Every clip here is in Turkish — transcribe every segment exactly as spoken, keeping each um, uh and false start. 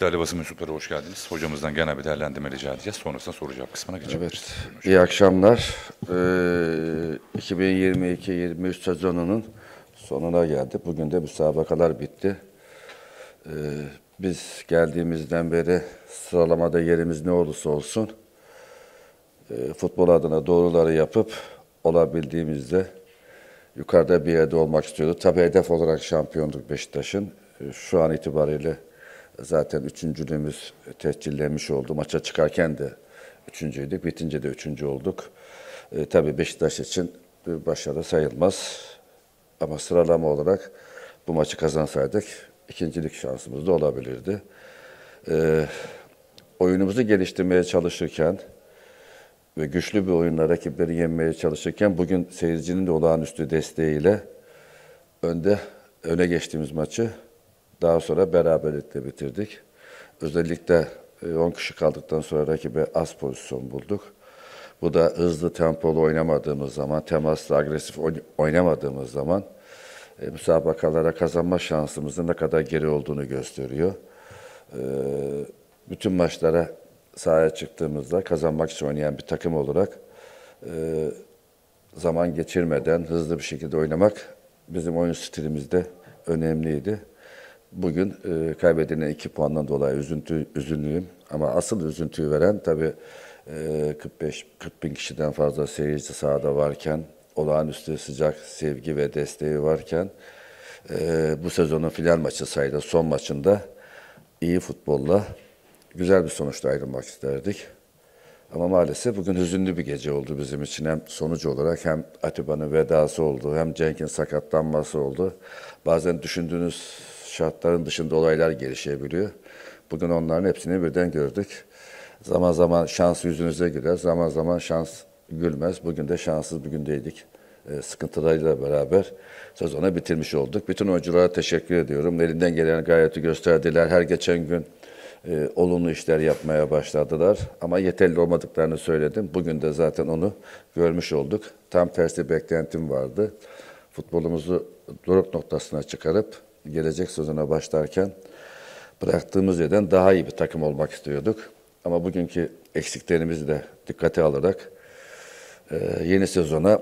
Değerli basın mensupları hoş geldiniz. Hocamızdan genel bir değerlendirme rica edeceğiz. Sonrasında soru cevap kısmına geçebiliriz. Evet, iyi akşamlar. Ee, iki bin yirmi iki yirmi üç sezonunun sonuna geldik. Bugün de müsabakalar bitti. Ee, biz geldiğimizden beri sıralamada yerimiz ne olursa olsun e, futbol adına doğruları yapıp olabildiğimizde yukarıda bir yerde olmak istiyorduk. Tabii hedef olarak şampiyonluk Beşiktaş'ın. E, şu an itibariyle zaten üçüncülüğümüz tescillenmiş oldu. Maça çıkarken de üçüncüydük, bitince de üçüncü olduk. E, tabii Beşiktaş için bir başarı sayılmaz. Ama sıralama olarak bu maçı kazansaydık ikincilik şansımız da olabilirdi. E, oyunumuzu geliştirmeye çalışırken ve güçlü bir oyunla rakipleri yenmeye çalışırken bugün seyircinin de olağanüstü desteğiyle önde öne geçtiğimiz maçı daha sonra beraberlikle bitirdik. Özellikle on kişi kaldıktan sonra rakibe az pozisyon bulduk. Bu da hızlı tempolu oynamadığımız zaman, temaslı, agresif oynamadığımız zaman e, müsabakalara kazanma şansımızın ne kadar geri olduğunu gösteriyor. E, bütün maçlara sahaya çıktığımızda kazanmak için oynayan bir takım olarak e, zaman geçirmeden hızlı bir şekilde oynamak bizim oyun stilimizde önemliydi. Bugün e, kaybedilen iki puandan dolayı üzüntü, üzünlüyüm. Ama asıl üzüntüyü veren tabii e, kırk beş kırk bin kişiden fazla seyirci sahada varken, olağanüstü sıcak sevgi ve desteği varken e, bu sezonun final maçı sayıda son maçında iyi futbolla güzel bir sonuçla ayrılmak isterdik. Ama maalesef bugün hüzünlü bir gece oldu bizim için. Hem sonuç olarak hem Atiba'nın vedası oldu, hem Cenk'in sakatlanması oldu. Bazen düşündüğünüz şartların dışında olaylar gelişebiliyor. Bugün onların hepsini birden gördük. Zaman zaman şans yüzünüze güler, zaman zaman şans gülmez. Bugün de şanssız bir gündeydik. E, sıkıntılarıyla beraber sezonu bitirmiş olduk. Bütün oyunculara teşekkür ediyorum. Elinden gelen gayreti gösterdiler. Her geçen gün e, olumlu işler yapmaya başladılar. Ama yeterli olmadıklarını söyledim. Bugün de zaten onu görmüş olduk. Tam tersi beklentim vardı. Futbolumuzu doruk noktasına çıkarıp gelecek sezona başlarken bıraktığımız yerden daha iyi bir takım olmak istiyorduk. Ama bugünkü eksiklerimizi de dikkate alarak e, yeni sezona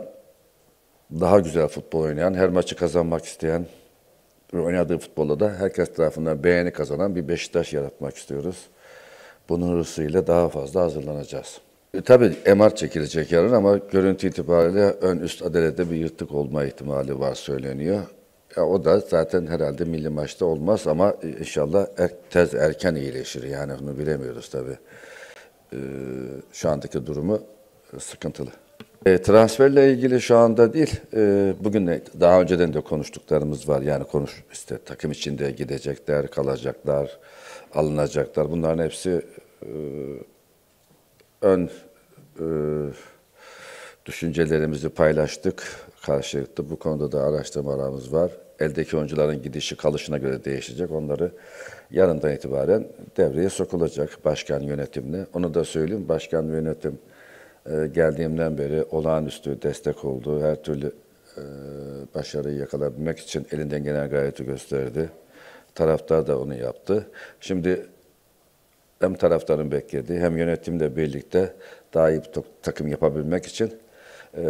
daha güzel futbol oynayan, her maçı kazanmak isteyen ve oynadığı futbolda da herkes tarafından beğeni kazanan bir Beşiktaş yaratmak istiyoruz. Bunun hırsıyla daha fazla hazırlanacağız. E, tabii M R çekilecek yarın ama görüntü itibariyle ön üst adelede bir yırtık olma ihtimali var söyleniyor. Ya o da zaten herhalde milli maçta olmaz ama inşallah er, tez erken iyileşir. Yani onu bilemiyoruz tabii. Ee, şu andaki durumu sıkıntılı. E, transferle ilgili şu anda değil, e, bugün de daha önceden de konuştuklarımız var. Yani konuş işte takım içinde gidecekler, kalacaklar, alınacaklar. Bunların hepsi e, ön e, düşüncelerimizi paylaştık. Karşılıklı bu konuda da araştırmalarımız var. Eldeki oyuncuların gidişi kalışına göre değişecek. Onları yarından itibaren devreye sokulacak başkan yönetimle. Onu da söyleyeyim. Başkan yönetim e, geldiğimden beri olağanüstü destek oldu. Her türlü e, başarıyı yakalayabilmek için elinden gelen gayreti gösterdi. Taraftar da onu yaptı. Şimdi hem taraftarın beklediği hem yönetimle birlikte daha iyi bir takım yapabilmek için e,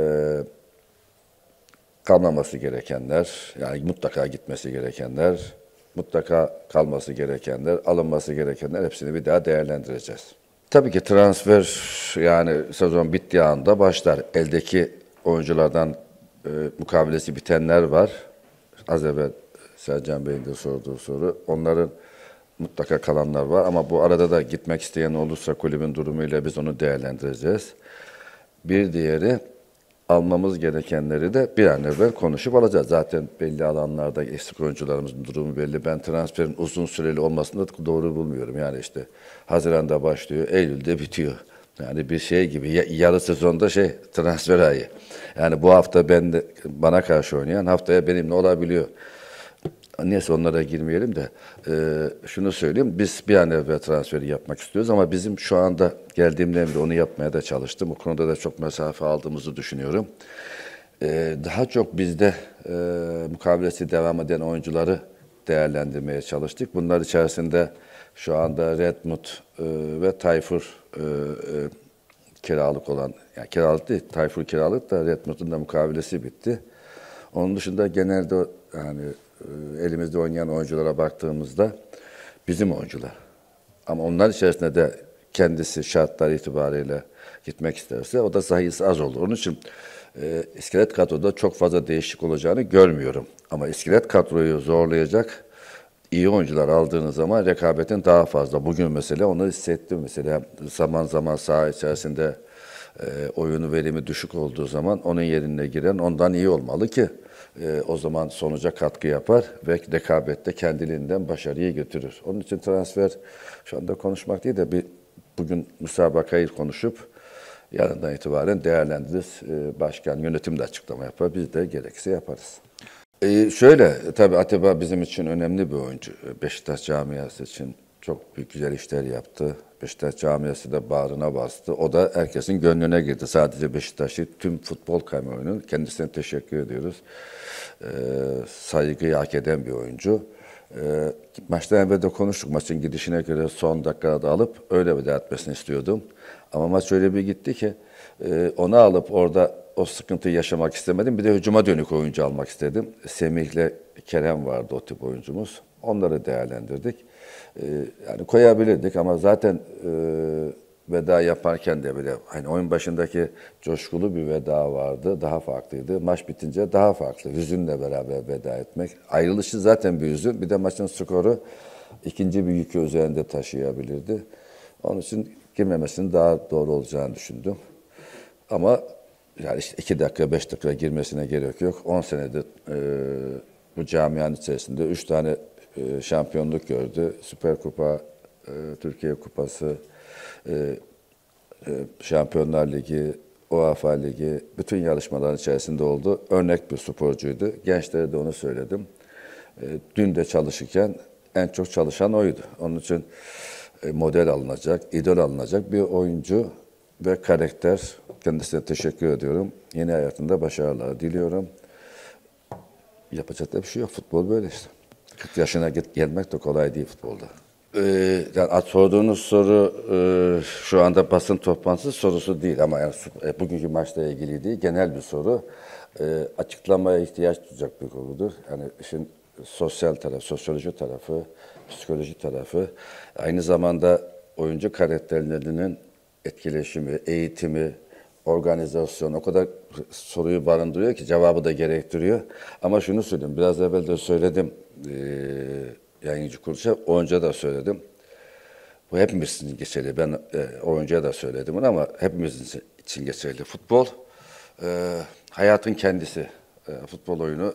kalmaması gerekenler, yani mutlaka gitmesi gerekenler, mutlaka kalması gerekenler, alınması gerekenler hepsini bir daha değerlendireceğiz. Tabii ki transfer yani sezon bittiği anda başlar. Eldeki oyunculardan e, mukavelesi bitenler var. Az evvel Sercan Bey'in de sorduğu soru. Onların mutlaka kalanlar var ama bu arada da gitmek isteyen olursa kulübün durumuyla biz onu değerlendireceğiz. Bir diğeri almamız gerekenleri de bir an evvel konuşup alacağız. Zaten belli alanlarda eksik oyuncularımızın durumu belli. Ben transferin uzun süreli olmasını da doğru bulmuyorum. Yani işte Haziran'da başlıyor, Eylül'de bitiyor. Yani bir şey gibi yarı sezonda şey transfer ayı. Yani bu hafta ben de, bana karşı oynayan haftaya benimle olabiliyor. Neyse onlara girmeyelim de e, şunu söyleyeyim. Biz bir an evvel transferi yapmak istiyoruz ama bizim şu anda geldiğimden beri onu yapmaya da çalıştım. Bu konuda da çok mesafe aldığımızı düşünüyorum. E, daha çok bizde e, mukavelesi devam eden oyuncuları değerlendirmeye çalıştık. Bunlar içerisinde Şu anda Redmut e, ve Tayfur e, e, kiralık olan, yani kiralık değil, Tayfur kiralık da Redmut'un da mukavelesi bitti. Onun dışında genelde yani e, elimizde oynayan oyunculara baktığımızda bizim oyuncular. Ama onlar içerisinde de kendisi şartlar itibariyle gitmek isterse o da sayısı az olur. Onun için e, iskelet kadroda çok fazla değişik olacağını görmüyorum. Ama iskelet kadroyu zorlayacak iyi oyuncular aldığınız zaman rekabetin daha fazla. Bugün mesela onu hissettim. Mesela zaman zaman saha içerisinde e, oyunu verimi düşük olduğu zaman onun yerine giren ondan iyi olmalı ki e, o zaman sonuca katkı yapar ve rekabette kendiliğinden başarıyı götürür. Onun için transfer şu anda konuşmak değil de bir bugün müsabakayı konuşup yarından itibaren değerlendiririz. E, başkan, yönetim de açıklama yapar. Biz de gerekirse yaparız. Ee, şöyle, tabii Atiba bizim için önemli bir oyuncu. Beşiktaş camiası için çok büyük güzel işler yaptı. Beşiktaş camiası da bağrına bastı. O da herkesin gönlüne girdi. Sadece Beşiktaş'ı, tüm futbol kamuoyunun kendisine teşekkür ediyoruz. Ee, saygıyı hak eden bir oyuncu. Ee, maçtan evvel de konuştuk. Maçın gidişine göre son dakikada alıp öyle veda etmesini istiyordum. Ama maç öyle bir gitti ki e, onu alıp orada o sıkıntıyı yaşamak istemedim. Bir de hücuma dönük oyuncu almak istedim. Semih'le Kerem vardı o tip oyuncumuz. Onları değerlendirdik. Ee, yani koyabilirdik ama zaten e, veda yaparken de bile hani oyun başındaki coşkulu bir veda vardı. Daha farklıydı. Maç bitince daha farklı. Hüzünle beraber veda etmek. Ayrılışı zaten bir hüzün. Bir de maçın skoru ikinci bir yükü üzerinde taşıyabilirdi. Onun için girmemesinin daha doğru olacağını düşündüm. Ama yani işte iki dakika, beş dakika girmesine gerek yok. On senedir e, bu camianın içerisinde üç tane e, şampiyonluk gördü. Süper Kupa, e, Türkiye Kupası, e, e, Şampiyonlar Ligi, UEFA Ligi, bütün yarışmaların içerisinde oldu. Örnek bir sporcuydu. Gençlere de onu söyledim. E, dün de çalışırken en çok çalışan oydu. Onun için e, model alınacak, idol alınacak bir oyuncu ve karakter. Kendisine teşekkür ediyorum. Yeni hayatında başarılar diliyorum. Yapacak da bir şey yok. Futbol böyle işte. kırk yaşına git, gelmek de kolay değil futbolda. Ee, yani sorduğunuz soru e, şu anda basın toplantısı sorusu değil ama yani e, bugünkü maçla ilgili değil, genel bir soru. E, açıklamaya ihtiyaç duyacak bir konudur. Yani işin sosyal tarafı, sosyoloji tarafı, psikoloji tarafı, aynı zamanda oyuncu karakterlerinin etkileşimi, eğitimi, organizasyon o kadar soruyu barındırıyor ki cevabı da gerektiriyor. Ama şunu söyleyeyim, biraz evvel de söyledim e, yayıncı kuruluşa, oyuncuya da söyledim. Bu hepimiz için geçerli. Ben e, oyuncuya da söyledim bunu ama hepimiz için geçerli. Futbol e, hayatın kendisi. E, futbol oyunu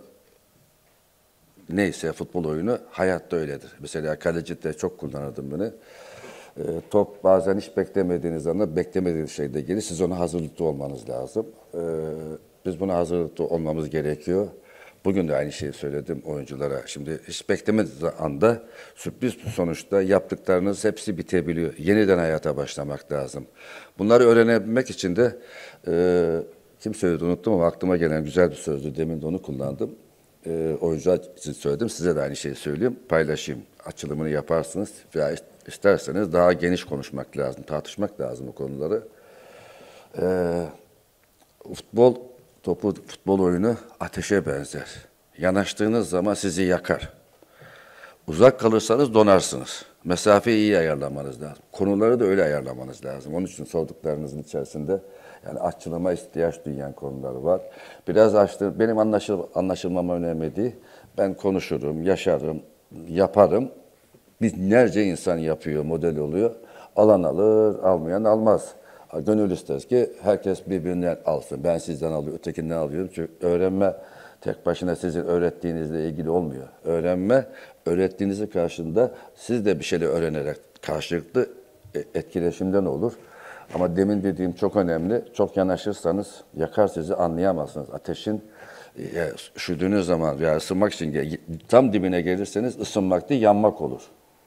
neyse futbol oyunu hayatta öyledir. Mesela kaleci de çok kullanırdım bunu. E, top bazen hiç beklemediğiniz anda beklemediğiniz şeyde gelir. Siz ona hazırlıklı olmanız lazım. E, biz buna hazırlıklı olmamız gerekiyor. Bugün de aynı şeyi söyledim oyunculara. Şimdi hiç beklemediğiniz anda sürpriz sonuçta yaptıklarınız hepsi bitebiliyor. Yeniden hayata başlamak lazım. Bunları öğrenebilmek için de e, kim söyledi unuttum ama aklıma gelen güzel bir sözdü. Demin de onu kullandım. E, oyuncular için söyledim. Size de aynı şeyi söyleyeyim. Paylaşayım. Açılımını yaparsınız. Veya isterseniz daha geniş konuşmak lazım. Tartışmak lazım bu konuları. E, futbol Topu, futbol oyunu ateşe benzer. Yanaştığınız zaman sizi yakar. Uzak kalırsanız donarsınız. Mesafeyi iyi ayarlamanız lazım. Konuları da öyle ayarlamanız lazım. Onun için sorduklarınızın içerisinde yani açılıma ihtiyaç duyan konular var. Biraz açtı. Benim anlaşıl, anlaşılmama önemli değil. Ben konuşurum, yaşarım, yaparım. Binlerce insan yapıyor, model oluyor. Alan alır, almayan almaz. Gönül ister ki herkes birbirinden alsın. Ben sizden alıyorum, ötekinden alıyorum. Çünkü öğrenme tek başına sizin öğrettiğinizle ilgili olmuyor. Öğrenme, öğrettiğinizin karşında siz de bir şeyler öğrenerek karşılıklı etkileşimden olur. Ama demin dediğim çok önemli. Çok yanaşırsanız yakar sizi anlayamazsınız. Ateşin e, üşüdüğünüz zaman veya ısınmak için tam dibine gelirseniz ısınmak değil yanmak olur.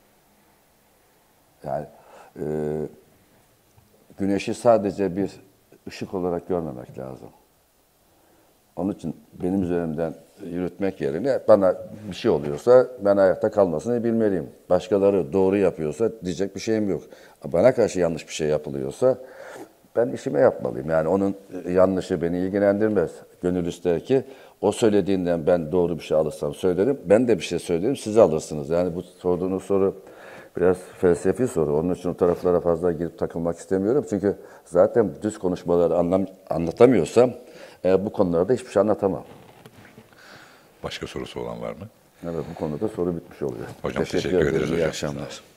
Yani e, güneşi sadece bir ışık olarak görmemek lazım. Onun için benim üzerimden yürütmek yerine bana bir şey oluyorsa ben ayakta kalmasını bilmeliyim. Başkaları doğru yapıyorsa diyecek bir şeyim yok. Bana karşı yanlış bir şey yapılıyorsa ben işime yapmalıyım. Yani onun yanlışı beni ilgilendirmez. Gönül ister ki o söylediğinden ben doğru bir şey alırsam söylerim. Ben de bir şey söylerim, siz alırsınız. Yani bu sorduğunuz soru biraz felsefi soru. Onun için o taraflara fazla girip takılmak istemiyorum. Çünkü zaten düz konuşmaları anlam anlatamıyorsam e, bu konularda hiçbir şey anlatamam. Başka sorusu olan var mı? Evet, bu konuda soru bitmiş oluyor. Hocam teşekkür ederiz ederim. İyi hocam. akşamlar.